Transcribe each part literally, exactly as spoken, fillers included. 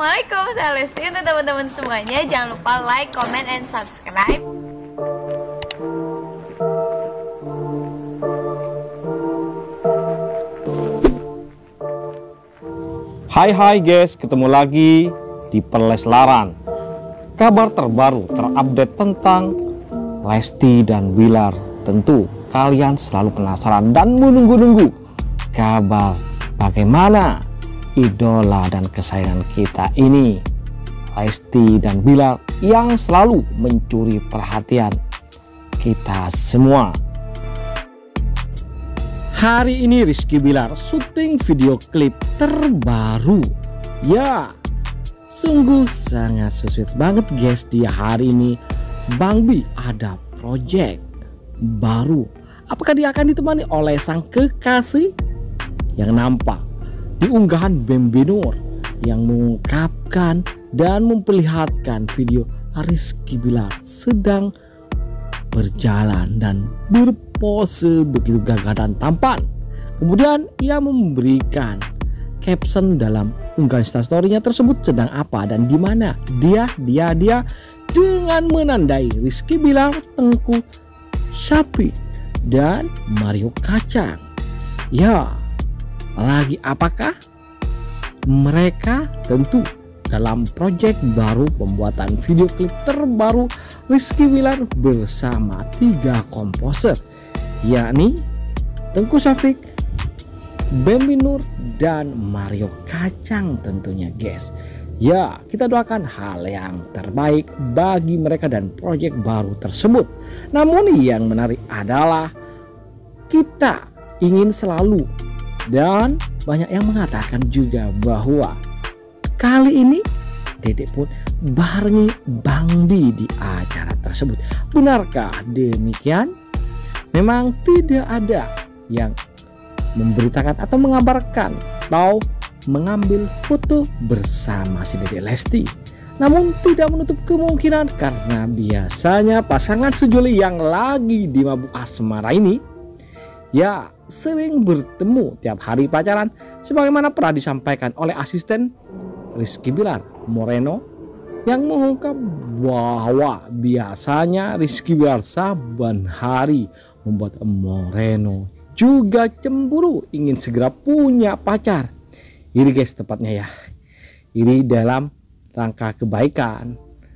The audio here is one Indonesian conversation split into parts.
Assalamualaikum, saya Lesti. Untuk teman-teman semuanya, jangan lupa like, comment, and subscribe. Hai hai guys, ketemu lagi di Perleslaran. Kabar terbaru terupdate tentang Lesti dan Bilar. Tentu kalian selalu penasaran dan menunggu-nunggu kabar bagaimana idola dan kesayangan kita ini, Lesti dan Bilar, yang selalu mencuri perhatian kita semua. Hari ini Rizky Bilar syuting video klip terbaru. Ya, sungguh sangat sesuai banget guys. Di hari ini Bang Bi ada project baru. Apakah dia akan ditemani oleh sang kekasih? Yang nampak di unggahan Bambi Nur yang mengungkapkan dan memperlihatkan video Rizky Bilar sedang berjalan dan berpose begitu gagah dan tampan. Kemudian ia memberikan caption dalam unggahan instastory-nya tersebut sedang apa dan di mana dia dia dia dengan menandai Rizky Bilar, Tengku Syafiq dan Mario Kacang. Ya, lagi apakah? Mereka tentu dalam proyek baru pembuatan video klip terbaru Rizky Bilar bersama tiga komposer, yakni Tengku Syafiq, Bambi Nur, dan Mario Kacang tentunya guys. Ya, kita doakan hal yang terbaik bagi mereka dan proyek baru tersebut. Namun yang menarik adalah kita ingin selalu, dan banyak yang mengatakan juga bahwa kali ini Dedek pun barengi Bang Bi di acara tersebut. Benarkah demikian? Memang tidak ada yang memberitakan atau mengabarkan atau mengambil foto bersama si Dedek Lesti. Namun tidak menutup kemungkinan karena biasanya pasangan sejoli yang lagi di mabuk asmara ini ya sering bertemu tiap hari pacaran, sebagaimana pernah disampaikan oleh asisten Rizky Bilar, Moreno, yang mengungkap bahwa biasanya Rizky Bilar saban hari membuat Moreno juga cemburu ingin segera punya pacar. Ini guys tepatnya ya, ini dalam rangka kebaikan,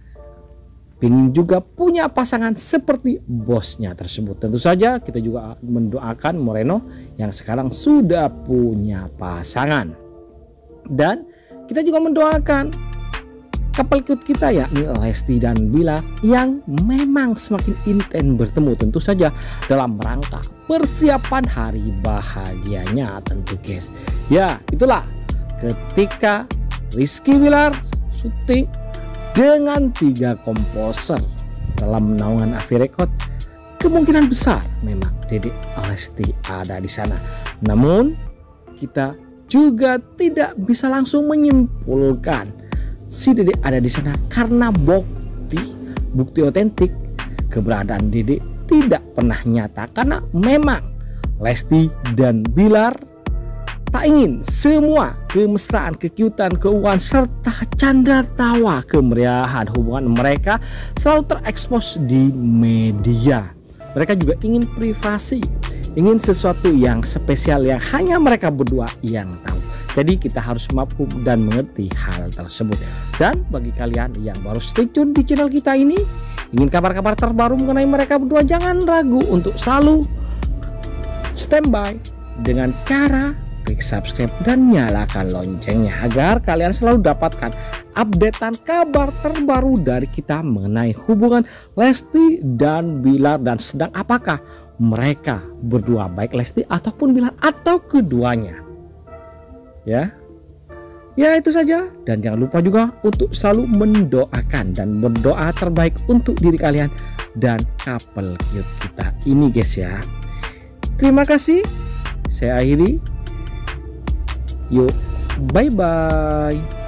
ingin juga punya pasangan seperti bosnya tersebut. Tentu saja kita juga mendoakan Moreno yang sekarang sudah punya pasangan. Dan kita juga mendoakan couple cute kita yakni Lesti dan Bilar yang memang semakin intens bertemu, tentu saja dalam rangka persiapan hari bahagianya tentu guys. Ya, itulah ketika Rizky Bilar syuting dengan tiga komposer dalam naungan Avi Record, kemungkinan besar memang Dedek Lesti ada di sana. Namun kita juga tidak bisa langsung menyimpulkan si Dedek ada di sana karena bukti bukti otentik keberadaan Dedek tidak pernah nyata, karena memang Lesti dan Bilar tak ingin semua kemesraan, kekiutan, keuangan, serta canda tawa kemeriahan hubungan mereka selalu terekspos di media. Mereka juga ingin privasi, ingin sesuatu yang spesial yang hanya mereka berdua yang tahu. Jadi kita harus mampu dan mengerti hal tersebut. Dan bagi kalian yang baru stay tune di channel kita ini, ingin kabar-kabar terbaru mengenai mereka berdua, jangan ragu untuk selalu standby dengan cara klik subscribe dan nyalakan loncengnya agar kalian selalu dapatkan updatean kabar terbaru dari kita mengenai hubungan Lesti dan Bilar dan sedang apakah mereka berdua, baik Lesti ataupun Bilar atau keduanya. Ya. Ya, itu saja, dan jangan lupa juga untuk selalu mendoakan dan berdoa terbaik untuk diri kalian dan couple cute kita ini guys ya. Terima kasih. Saya akhiri. Yuk, bye-bye.